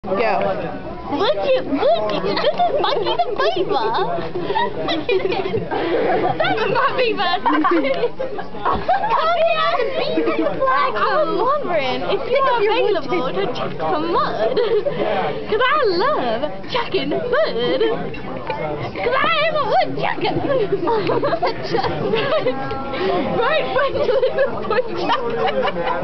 Go. Look, this is Monkey the Beaver. That's not Beaver. I'm wondering if you're available to chuck some mud. Because I love chucking mud. Because I am a woodchucker. Right, woodchucker.